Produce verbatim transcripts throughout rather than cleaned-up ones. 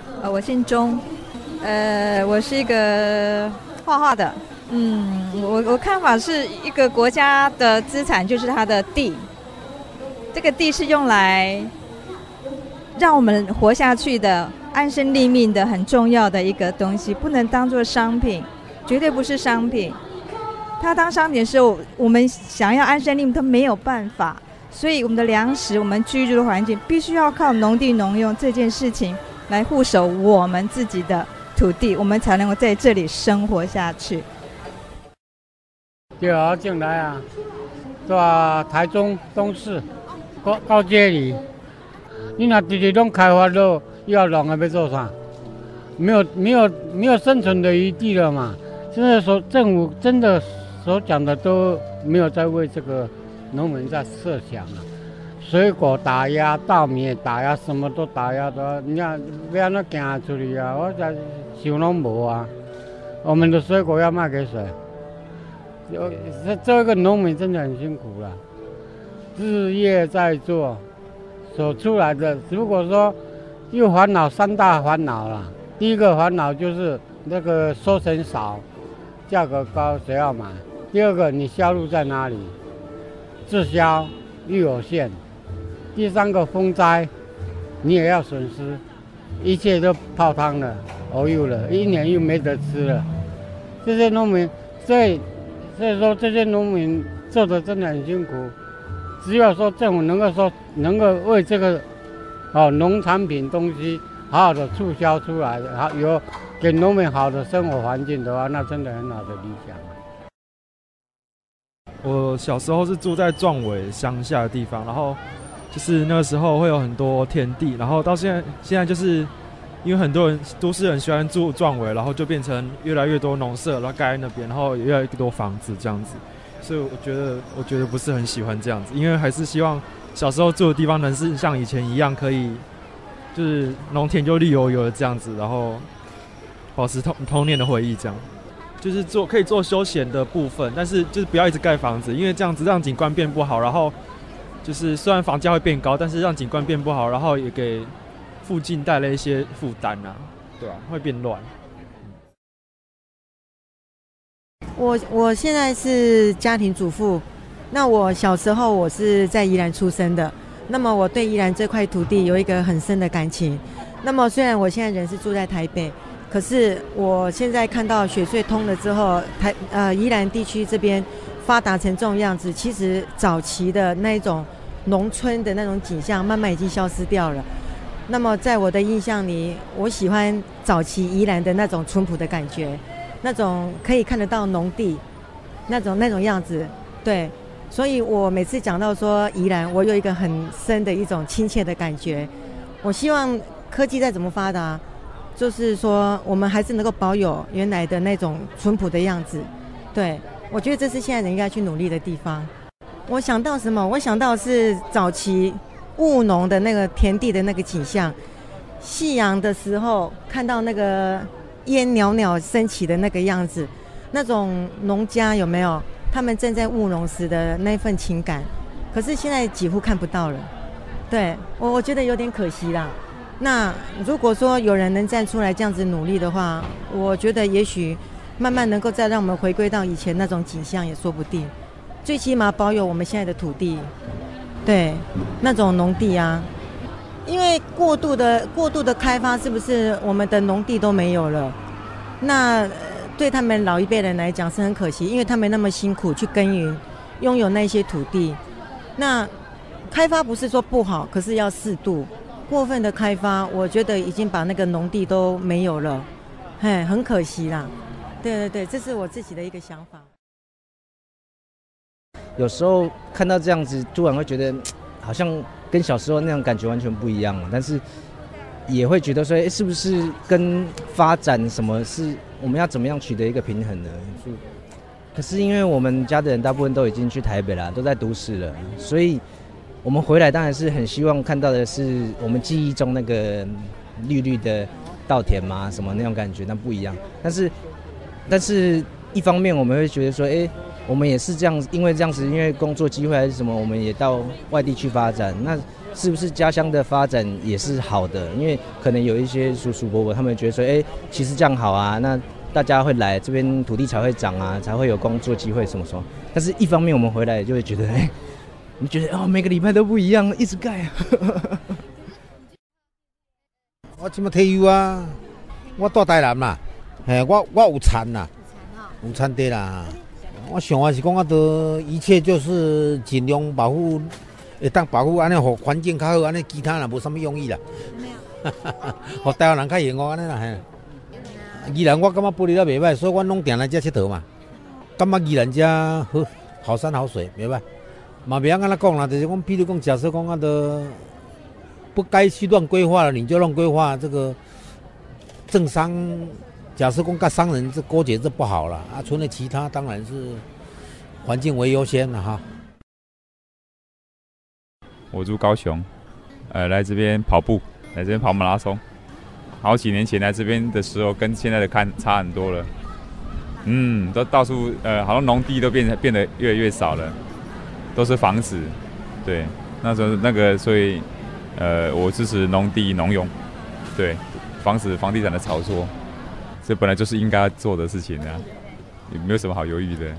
呃，我姓钟，呃，我是一个画画的。嗯，我我看法是一个国家的资产就是它的地，这个地是用来让我们活下去的、安身立命的很重要的一个东西，不能当作商品，绝对不是商品。它当商品的时候，我们想要安身立命都没有办法。所以我们的粮食，我们居住的环境必须要靠农地农用这件事情来护守我们自己的土地，我们才能够在这里生活下去。 对啊，进来啊，在台中东市高高街里，你那地里拢开发了，要农的要做啥？没有没有没有生存的余地了嘛。现在所政府真的所讲的都没有在为这个农民在设想了。水果打压，稻米也打压，什么都打压的。你看要那行出去啊，我在想拢无啊。我们的水果要卖给谁？这这个农民真的很辛苦了，日夜在做，所出来的，如果说又烦恼三大烦恼了。第一个烦恼就是那个收成少，价格高，谁要买？第二个，你销路在哪里？滞销又有限。第三个，风灾，你也要损失，一切都泡汤了，偶有了，一年又没得吃了。这些农民，所以所以说这些农民做的真的很辛苦。只要说政府能够说能够为这个哦农产品东西好好的促销出来，好有给农民好的生活环境的话，那真的很好的理想。 我小时候是住在壮尾乡下的地方，然后就是那个时候会有很多田地，然后到现在现在就是因为很多人都市人喜欢住壮尾，然后就变成越来越多农舍，然后盖在那边，然后也越来越多房子这样子，所以我觉得我觉得不是很喜欢这样子，因为还是希望小时候住的地方能是像以前一样，可以就是农田就绿油油的这样子，然后保持童童年的回忆这样。就是做可以做休闲的部分，但是就是不要一直盖房子，因为这样子让景观变不好，然后就是虽然房价会变高，但是让景观变不好，然后也给附近带来一些负担啊，对啊，会变乱。 我我现在是家庭主妇，那我小时候我是在宜兰出生的，那么我对宜兰这块土地有一个很深的感情。那么虽然我现在人是住在台北，可是我现在看到雪隧通了之后，台呃宜兰地区这边发达成这种样子，其实早期的那种农村的那种景象慢慢已经消失掉了。那么在我的印象里，我喜欢早期宜兰的那种淳朴的感觉，那种可以看得到农地那种那种样子，对，所以我每次讲到说宜兰，我有一个很深的一种亲切的感觉。我希望科技再怎么发达，就是说我们还是能够保有原来的那种淳朴的样子，对，我觉得这是现在人应该去努力的地方。我想到什么？我想到是早期务农的那个田地的那个景象，夕阳的时候看到那个烟袅袅升起的那个样子，那种农家有没有他们正在务农时的那份情感，可是现在几乎看不到了，对，我我觉得有点可惜啦。那如果说有人能站出来这样子努力的话，我觉得也许慢慢能够再让我们回归到以前那种景象也说不定，最起码保有我们现在的土地，对，那种农地啊，因为过度的过度的开发，是不是我们的农地都没有了？那对他们老一辈人来讲是很可惜，因为他们那么辛苦去耕耘，拥有那些土地。那开发不是说不好，可是要适度。过分的开发，我觉得已经把那个农地都没有了，嘿，很可惜啦。对对对，这是我自己的一个想法。 有时候看到这样子，突然会觉得好像跟小时候那种感觉完全不一样了，但是也会觉得说，哎，是不是跟发展什么是我们要怎么样取得一个平衡呢？可是因为我们家的人大部分都已经去台北了，都在都市了，所以我们回来当然是很希望看到的是我们记忆中那个绿绿的稻田嘛，什么那种感觉，那不一样。但是，但是一方面我们会觉得说，哎，我们也是这样，因为这样子，因为工作机会还是什么，我们也到外地去发展。那是不是家乡的发展也是好的？因为可能有一些叔叔伯伯他们觉得说，哎，其实这样好啊，那大家会来这边，土地才会长啊，才会有工作机会什么什么。但是一方面我们回来就会觉得，哎，你觉得哦，每个礼拜都不一样，一直盖啊。 我即马退休啊，我住台南啦，嘿，我我有田啦，有田地啦。我想法是讲啊，都一切就是尽量保护，会当保护安尼，互环境较好，安尼其他啦无啥物用意啦。没有，互台湾人较幸福安尼啦，嘿。宜兰我感觉保利了袂歹，所以阮拢定来遮佚佗嘛。感觉宜兰遮好，好山好水，袂歹。嘛袂晓安怎讲啦，就是讲，譬如讲，假设讲啊，都不该去乱规划了，你就乱规划，这个政商。假设讲跟商人这勾结这不好了啊，除了其他当然是环境为优先了哈。 我住高雄，呃，来这边跑步，来这边跑马拉松。好几年前来这边的时候，跟现在的看差很多了。嗯，都到处呃，好像农地都变变得越来越少了，都是房子。对，那时候那个，所以呃，我支持农地农用，对，防止房地产的炒作。这本来就是应该做的事情啊，也没有什么好犹豫的。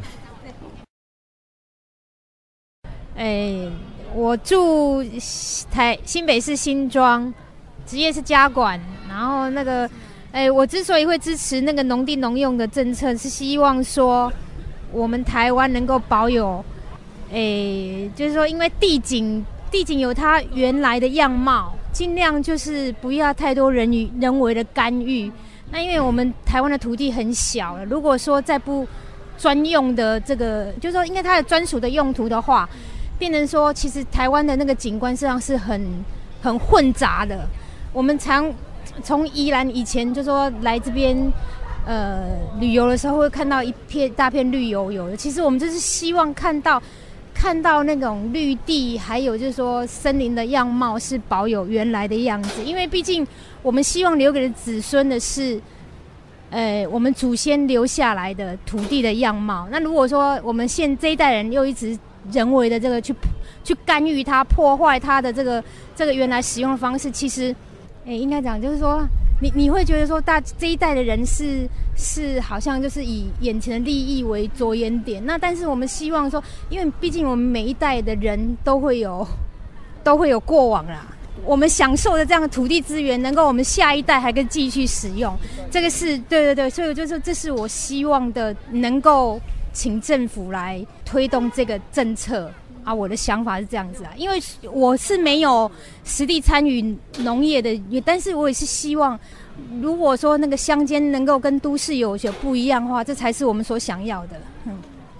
哎，我住台新北市新庄，职业是家管。然后那个，哎，我之所以会支持那个农地农用的政策，是希望说我们台湾能够保有，哎，就是说因为地景地景有它原来的样貌，尽量就是不要太多人与人为的干预。那因为我们台湾的土地很小了，如果说再不专用的这个，就是说应该它的专属的用途的话，变成说其实台湾的那个景观实际上是很很混杂的。我们常从宜兰以前就说来这边呃旅游的时候，会看到一片大片绿油油的。其实我们就是希望看到看到那种绿地，还有就是说森林的样貌是保有原来的样子，因为毕竟我们希望留给子孙的是，呃，我们祖先留下来的土地的样貌。那如果说我们现这一代人又一直人为的这个去去干预它、破坏它的这个这个原来使用的方式，其实，哎，应该讲就是说，你你会觉得说大这一代的人是是好像就是以眼前的利益为着眼点。那但是我们希望说，因为毕竟我们每一代的人都会有都会有过往啦。我们享受的这样的土地资源，能够我们下一代还可以继续使用，这个是对对对，所以就是这是我希望的，能够请政府来推动这个政策啊。我的想法是这样子啊，因为我是没有实地参与农业的，但是我也是希望，如果说那个乡间能够跟都市有些不一样的话，这才是我们所想要的。嗯。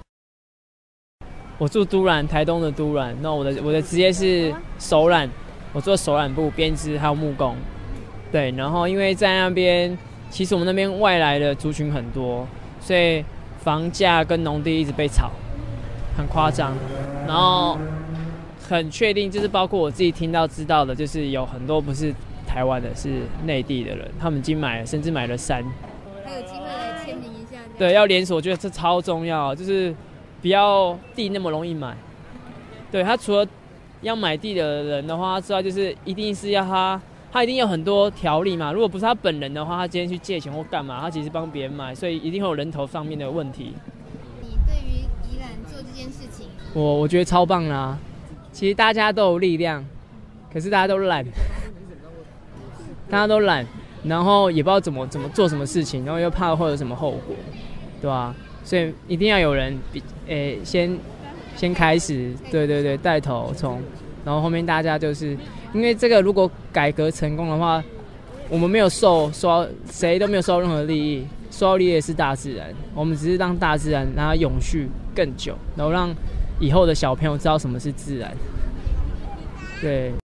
我住都兰，台东的都兰，那我的我的职业是手染。我做手染布、编织还有木工，对，然后因为在那边，其实我们那边外来的族群很多，所以房价跟农地一直被炒，很夸张。然后很确定，就是包括我自己听到知道的，就是有很多不是台湾的，是内地的人，他们已经买了，甚至买了山。 还有机会来签名一下。 对，要连锁，我觉得这超重要，就是不要地那么容易买。对，他除了要买地的人的话，他知道就是一定是要他，他一定有很多条例嘛。如果不是他本人的话，他今天去借钱或干嘛，他其实帮别人买，所以一定会有人头方面的问题。 你对于宜兰做这件事情， 我我觉得超棒啦、啊。其实大家都有力量，可是大家都懒，大家都懒，然后也不知道怎么怎么做什么事情，然后又怕会有什么后果，对吧、啊？所以一定要有人比，诶、欸，先。先开始，对对对，带头冲，然后后面大家就是因为这个，如果改革成功的话，我们没有受受谁都没有受到任何利益，受到利益的是大自然，我们只是让大自然让它永续更久，然后让以后的小朋友知道什么是自然，对。